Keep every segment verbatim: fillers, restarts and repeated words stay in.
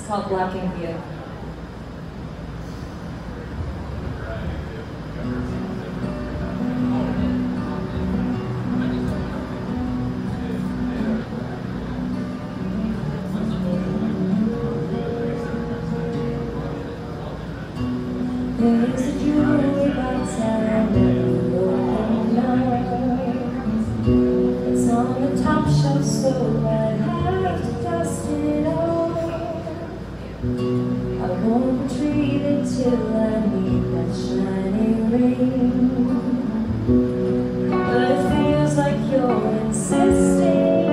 It's called Blocking View. There's a jewelry box and a broken knife. It's on the top shelf, so I have to dust it off. I won't retrieve it till I meet that shining ring. But it feels like you're insisting.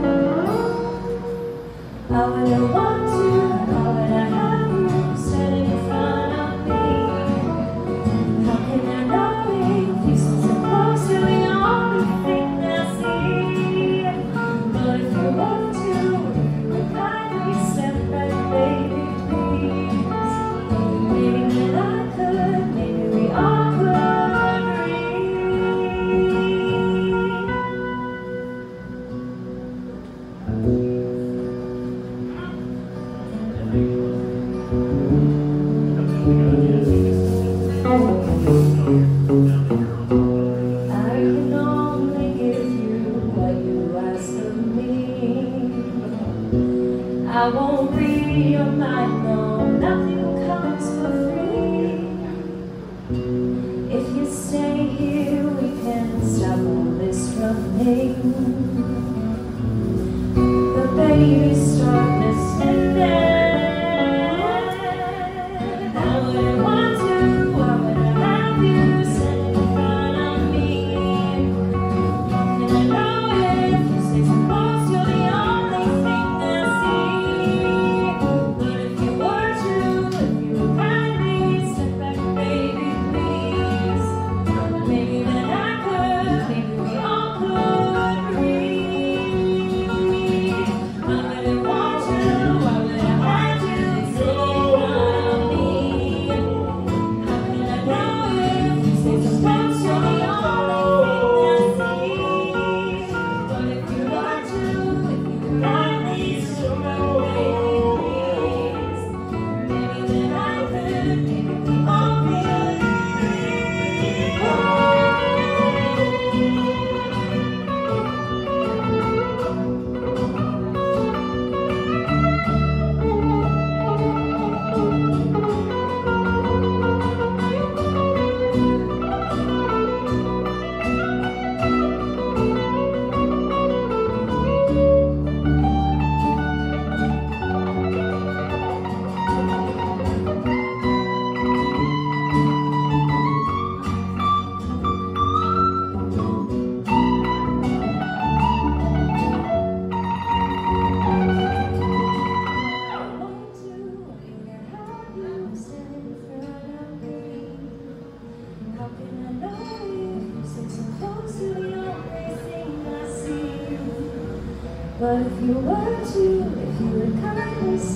I wouldn't want to, how would I have you standing in front of me? How can I know if you sit so close to the only thing I see? But if you want to, if you would kindly step back, baby, please. Maybe then I could, maybe we all could agree. I can only give you what you ask of me. I won't read your mind, no, nothing comes for free. If you stay here, we can stop all this running. But baby, start this and then. I wouldn't want to, why would I have you standing in front of me? How can I know if you stay so close, you're the only thing I see? But if you were to, if you would kindly step back, baby, please. Maybe then I could, maybe we all could agree. I wouldn't want to, why would I have you standing in front of me? How can I know if you stay so close, you're the only thing I see? But if you were to, if you would kindly step back, baby, please. Maybe then I could, maybe we all could How can I know if you sit so close to the only thing I see? But if you were to, if you would kindly